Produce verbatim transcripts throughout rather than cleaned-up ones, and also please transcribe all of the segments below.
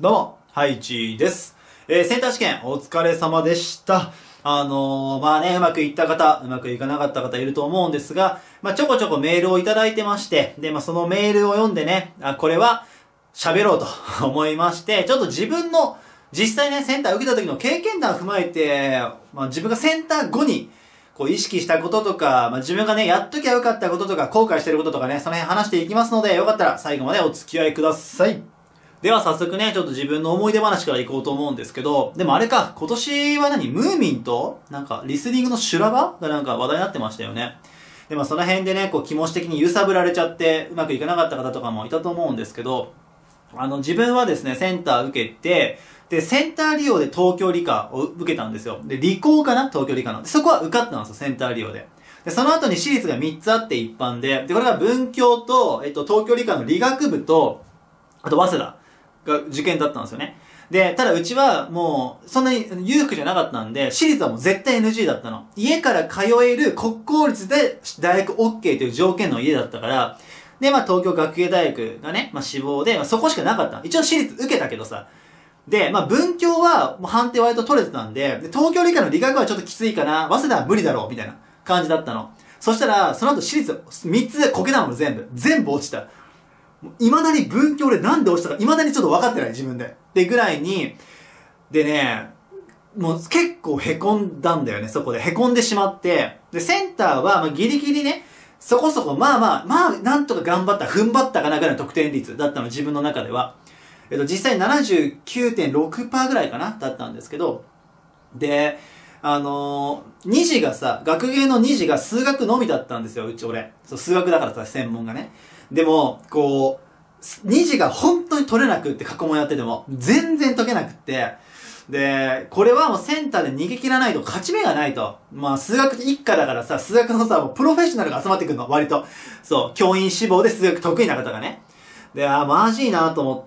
どうも、ハイチーです。えー、センター試験お疲れ様でした。あのー、まあね、うまくいった方、うまくいかなかった方いると思うんですが、まあちょこちょこメールをいただいてまして、で、まあそのメールを読んでね、あ、これは喋ろうと思いまして、ちょっと自分の、実際ね、センター受けた時の経験談を踏まえて、まあ自分がセンター後に、こう意識したこととか、まあ自分がね、やっときゃよかったこととか、後悔してることとかね、その辺話していきますので、よかったら最後までお付き合いください。では早速ね、ちょっと自分の思い出話からいこうと思うんですけど、でもあれか、今年は何ムーミンと、なんか、リスニングの修羅場がなんか話題になってましたよね。で、まあその辺でね、こう気持ち的に揺さぶられちゃって、うまくいかなかった方とかもいたと思うんですけど、あの、自分はですね、センター受けて、で、センター利用で東京理科を受けたんですよ。で、理工かな東京理科の。で、そこは受かったんですよ、センター利用で。で、その後に私立がみっつあって一般で、で、これが文教と、えっと、東京理科の理学部と、あと、早稲田。が受験だったんですよね。で、ただうちはもう、そんなに裕福じゃなかったんで、私立はもう絶対 エヌジー だったの。家から通える国公立で大学 OK という条件の家だったから、で、まあ東京学芸大学がね、まあ志望で、まあそこしかなかった。一応私立受けたけどさ。で、まあ文教はもう判定割と取れてたんで、で東京理科の理学はちょっときついかな、早稲田は無理だろう、みたいな感じだったの。そしたら、その後私立みっつこけたの全部。全部落ちた。未だに文教でなんで落ちたか、未だにちょっと分かってない、自分で。ってぐらいに、でね、もう結構凹んだんだよね、そこで。凹んでしまって。で、センターは、まあ、ギリギリね、そこそこ、まあまあ、まあ、なんとか頑張った、踏ん張ったかなぐらいの得点率だったの、自分の中では。えっと、実際 ななじゅうきゅうてんろくパーセント ぐらいかなだったんですけど、で、あのー、に次がさ、学芸のに次が数学のみだったんですよ、うち俺。そう、数学だからさ、専門がね。でも、こう、に次が本当に取れなくって過去問やってても、全然解けなくって、で、これはもうセンターで逃げ切らないと勝ち目がないと。まあ、数学って一家だからさ、数学のさ、もうプロフェッショナルが集まってくるの、割と。そう、教員志望で数学得意な方がね。で、あー、マジいなと思って、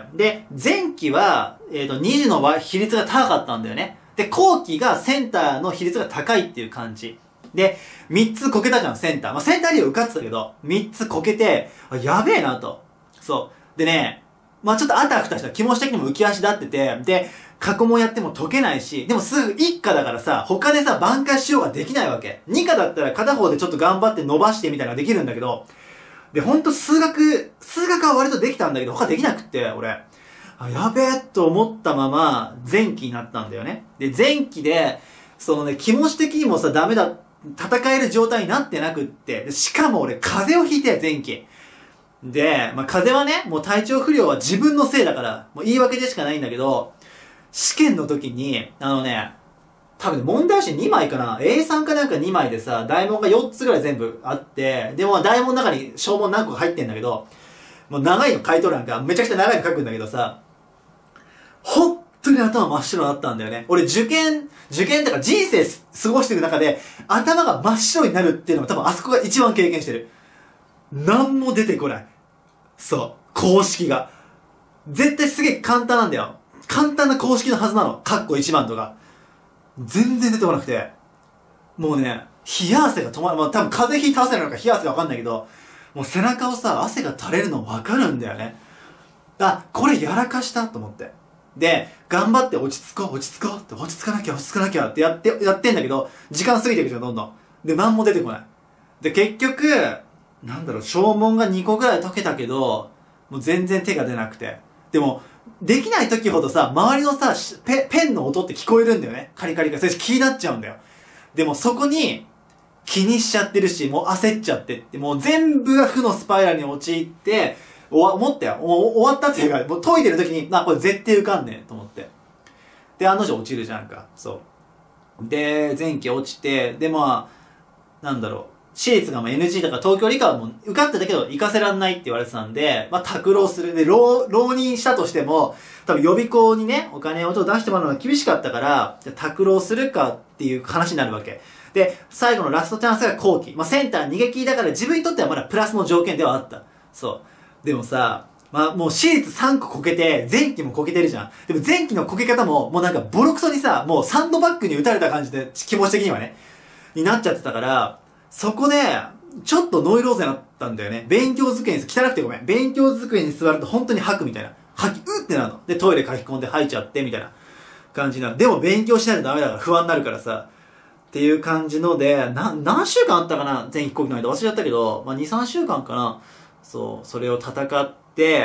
で、前期は、えっと、に次の比率が高かったんだよね。で、後期がセンターの比率が高いっていう感じ。で、三つこけたじゃん、センター。まあ、センター利用受かってたけど、三つこけて、あ、やべえなと。そう。でね、まあ、ちょっとあたふたした気持ち的にも浮き足立ってて、で、過去問やっても解けないし、でもすぐ一科だからさ、他でさ、挽回しようができないわけ。二科だったら片方でちょっと頑張って伸ばしてみたいなのができるんだけど、で、ほんと数学、数学は割とできたんだけど、他できなくって、俺。あ、やべえと思ったまま、前期になったんだよね。で、前期で、そのね、気持ち的にもさ、ダメだ、戦える状態になってなくって、でしかも俺、風邪をひいて、前期。で、まあ、風邪はね、もう体調不良は自分のせいだから、もう言い訳でしかないんだけど、試験の時に、あのね、多分問題集にまいかな ?エーさん かなんかにまいでさ、大問がよっつぐらい全部あって、でも大問の中に小問何個か入ってんだけど、もう長いの書いとるなんか、めちゃくちゃ長いの書くんだけどさ、本当に頭真っ白だったんだよね。俺受験、受験とか人生過ごしていく中で、頭が真っ白になるっていうのも多分あそこが一番経験してる。何も出てこない。そう。公式が。絶対すげえ簡単なんだよ。簡単な公式のはずなの。カッコいちばんとか。全然出てこなくて。もうね、冷や汗が止まる。まあ多分風邪ひいた汗なのか冷や汗がわかんないけど、もう背中をさ、汗が垂れるのわかるんだよね。あ、これやらかしたと思って。で、頑張って落ち着こう、落ち着こうって、落ち着かなきゃ、落ち着かなきゃってやって、やってんだけど、時間過ぎていくじゃん、どんどん。で、何も出てこない。で、結局、なんだろう、小問がにこぐらい解けたけど、もう全然手が出なくて。でも、できない時ほどさ、周りのさ、ペ、ペンの音って聞こえるんだよね。カリカリが。それ気になっちゃうんだよ。でもそこに、気にしちゃってるし、もう焦っちゃってって、もう全部が負のスパイラルに陥って、おわ、思ったよ。もう終わったっていうか、もう解いてる時に、な、これ絶対受かんねえと思って。で、案の定落ちるじゃんか。そう。で、前期落ちて、で、まあ、なんだろう。私立がまあ エヌジー だから東京理科はもう受かってたけど行かせらんないって言われてたんで、まあ拓浪する。で、浪、浪人したとしても、多分予備校にね、お金をちょっと出してもらうのが厳しかったから、じゃ拓浪するかっていう話になるわけ。で、最後のラストチャンスが後期。まあセンター逃げ切りだから自分にとってはまだプラスの条件ではあった。そう。でもさ、まあもう私立さんここけて、前期もこけてるじゃん。でも前期のこけ方も、もうなんかボロクソにさ、もうサンドバッグに打たれた感じで、気持ち的にはね、になっちゃってたから、そこで、ちょっとノイローゼになったんだよね。勉強机に、汚くてごめん。勉強机に座ると本当に吐くみたいな。 吐き、うってなるの。で、トイレ書き込んで吐いちゃって、みたいな感じになる。でも勉強しないとダメだから不安になるからさ。っていう感じので、な、何週間あったかな全飛行機の間忘れちゃったけど、まあ、に、さんしゅうかんかな。そう、それを戦って、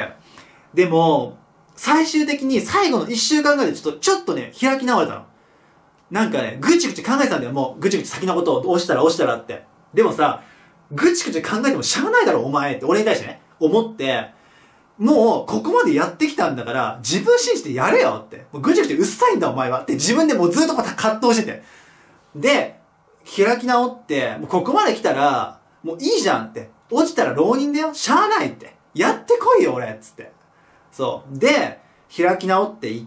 でも、最終的に最後のいっしゅうかんぐらいでちょっと、ちょっとね、開き直れたの。なんかね、ぐちぐち考えてたんだよ。もう、ぐちぐち先のことを押したら押したらって。でもさ、ぐちぐち考えてもしゃあないだろ、お前って、俺に対してね、思って、もう、ここまでやってきたんだから、自分信じてやれよって。もうぐちぐちうっさいんだ、お前は。って自分でもうずっとまた葛藤してて。で、開き直って、もうここまで来たら、もういいじゃんって。落ちたら浪人だよ。しゃあないって。やってこいよ、俺っつって。そう。で、開き直っていって、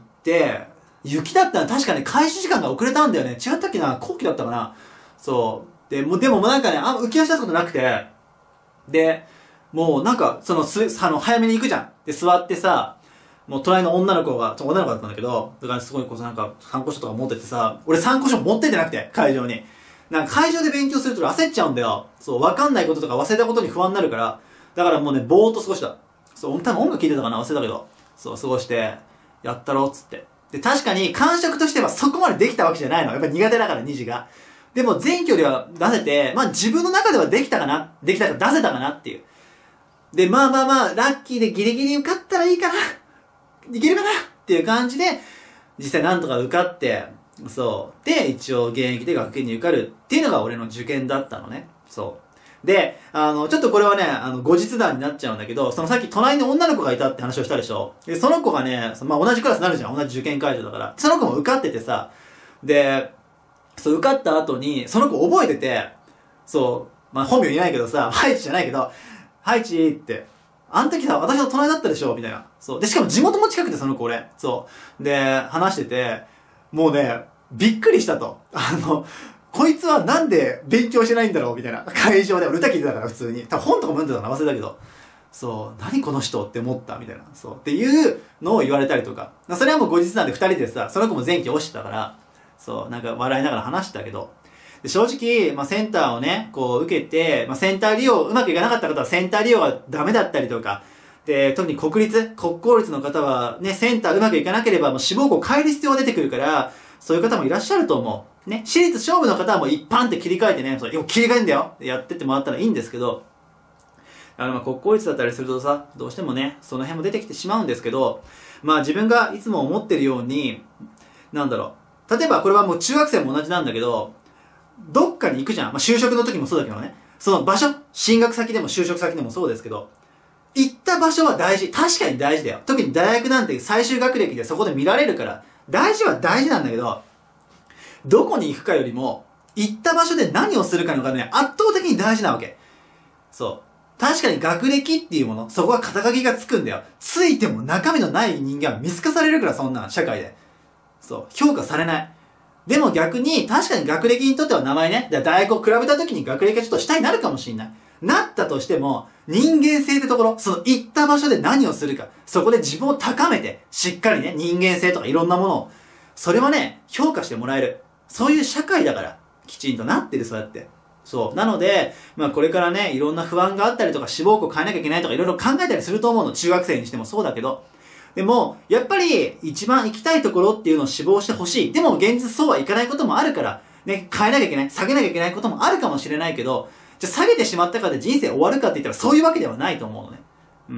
雪だったら確かに開始時間が遅れたんだよね。違ったっけな後期だったかなそう。で、もう、でもなんかね、あんま浮き足立つことなくて、で、もうなんか、その、す、あの、早めに行くじゃん。で、座ってさ、もう隣の女の子が、女の子だったんだけど、だからすごいこうなんか、参考書とか持ってってさ、俺参考書持ってってなくて、会場に。なんか会場で勉強すると焦っちゃうんだよ。そう、わかんないこととか忘れたことに不安になるから、だからもうね、ぼーっと過ごした。そう、多分音楽聴いてたかな忘れたけど、そう、過ごして、やったろ、つって。で、確かに感触としてはそこまでできたわけじゃないの。やっぱ苦手だから、にじが。でも全距離は出せて、まあ自分の中ではできたかなできたか出せたかなっていう。で、まあまあまあ、ラッキーでギリギリ受かったらいいかな。いけるかなっていう感じで、実際なんとか受かって、そう。で、一応現役で学研に受かるっていうのが俺の受験だったのね。そう。で、あの、ちょっとこれはね、あの、後日談になっちゃうんだけど、そのさっき隣に女の子がいたって話をしたでしょ。で、その子がね、まあ同じクラスになるじゃん。同じ受験会場だから。その子も受かっててさ、で、そう、受かった後に、その子覚えてて、そう、まあ本名言えないけどさ、ハイチじゃないけど、ハイチって、あの時さ、私の隣だったでしょみたいな。そう。で、しかも地元も近くて、その子俺。そう。で、話してて、もうね、びっくりしたと。あの、こいつはなんで勉強してないんだろうみたいな。会場で。俺歌聞いてたから、普通に。多分本とかも読んでたかな忘れたけど。そう。何この人って思ったみたいな。そう。っていうのを言われたりとか。それはもう後日なんで二人でさ、その子も前期落ちてたから、そう。なんか笑いながら話してたけど。で正直、まあ、センターをね、こう受けて、まあ、センター利用うまくいかなかった方はセンター利用がダメだったりとか、で、特に国立、国公立の方はね、センターうまくいかなければもう志望校を変える必要が出てくるから、そういう方もいらっしゃると思う。ね、私立勝負の方はもう一般って切り替えてね、そう切り替えんだよやってってもらったらいいんですけど、あの、まあ、国公立だったりするとさ、どうしてもね、その辺も出てきてしまうんですけど、まあ自分がいつも思ってるように、なんだろう。例えばこれはもう中学生も同じなんだけど、どっかに行くじゃん。まあ、就職の時もそうだけどね。その場所、進学先でも就職先でもそうですけど、行った場所は大事。確かに大事だよ。特に大学なんて最終学歴でそこで見られるから、大事は大事なんだけど、どこに行くかよりも、行った場所で何をするかのがね、圧倒的に大事なわけ。そう。確かに学歴っていうもの、そこは肩書きがつくんだよ。ついても中身のない人間は見透かされるから、そんな、社会で。そう。評価されない。でも逆に、確かに学歴にとっては名前ね、大学を比べた時に学歴がちょっと下になるかもしれない。なったとしても、人間性ってところ、その行った場所で何をするか、そこで自分を高めて、しっかりね、人間性とかいろんなものを、それはね、評価してもらえる。そういう社会だから、きちんとなってる、そうやって。そう。なので、まあこれからね、いろんな不安があったりとか、志望校変えなきゃいけないとか、いろいろ考えたりすると思うの。中学生にしてもそうだけど。でも、やっぱり、一番行きたいところっていうのを志望してほしい。でも、現実そうはいかないこともあるから、ね、変えなきゃいけない、下げなきゃいけないこともあるかもしれないけど、じゃあ下げてしまったからで人生終わるかって言ったら、そういうわけではないと思うのね。うん。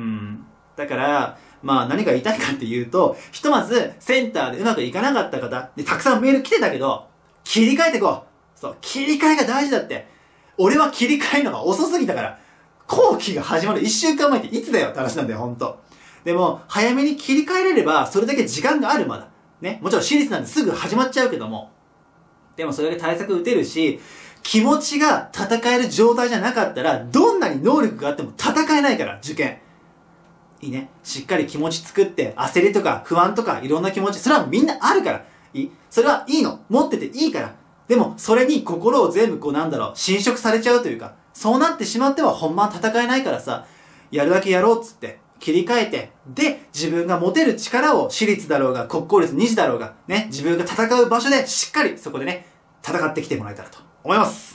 だから、まあ何が言いたいかっていうと、ひとまず、センターでうまくいかなかった方、で、たくさんメール来てたけど、切り替えていこう。そう、切り替えが大事だって。俺は切り替えるのが遅すぎたから、後期が始まるいっしゅうかんまえっていつだよって話なんだよ、ほんと。でも、早めに切り替えれれば、それだけ時間があるまだ。ね。もちろん私立なんてすぐ始まっちゃうけども。でもそれだけ対策打てるし、気持ちが戦える状態じゃなかったら、どんなに能力があっても戦えないから、受験。いいね。しっかり気持ち作って、焦りとか不安とかいろんな気持ち、それはみんなあるから。いい。それはいいの。持ってていいから。でも、それに心を全部こうなんだろう、侵食されちゃうというか、そうなってしまっては本番戦えないからさ、やるだけやろうっつって、切り替えて、で、自分が持てる力を私立だろうが、国公立にじだろうが、ね、自分が戦う場所でしっかりそこでね、戦ってきてもらえたらと思います。